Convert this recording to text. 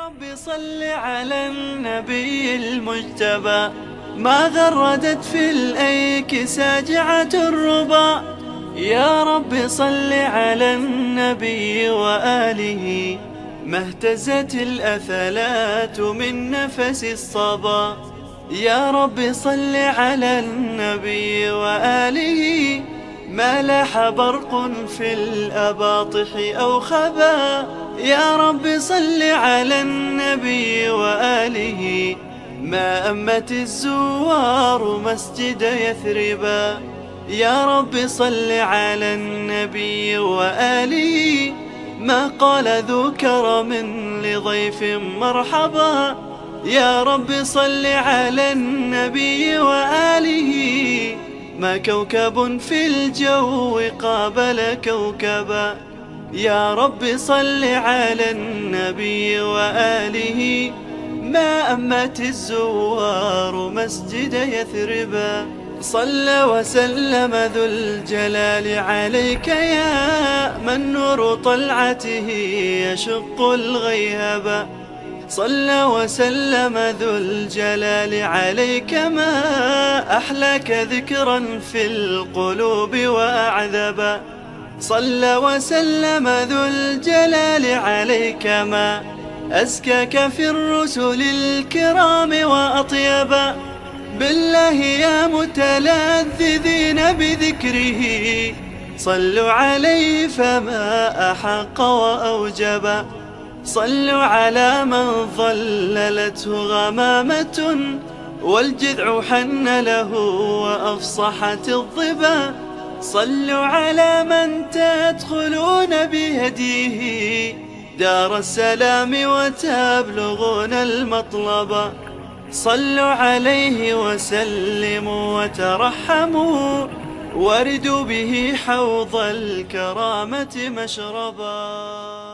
رب صل على النبي المجتبى، ما غردت في الأيك ساجعة الربا. يا رب صل على النبي وآله، ما اهتزت الأثلات من نفس الصبا. يا رب صل على النبي وآله، ما لاح برق في الأباطح أو خبا. يا رب صل على النبي وآله، ما أمت الزوار مسجد يثربا. يا رب صل على النبي وآله، ما قال ذو كرم لضيف مرحبا. يا رب صل على النبي وآله، ما كوكب في الجو قابل كوكبا. يا رب صل على النبي وآله، ما أمت الزوار مسجد يثربا. صلى وسلم ذو الجلال عليك، يا من نور طلعته يشق الغيهبا. صلى وسلم ذو الجلال عليك، ما أحلاك ذكرا في القلوب وأعذبا. صلى وسلم ذو الجلال عليك، ما أزكاك في الرسل الكرام وأطيبا. بالله يا متلذذين بذكره، صلوا عليه فما أحق وأوجبا. صلوا على من ظللته غمامة، والجذع حن له وأفصحت الظبا. صلوا على من تدخلون بهديه دار السلام وتبلغون المطلبا. صلوا عليه وسلموا وترحموا، وردوا به حوض الكرامة مشربا.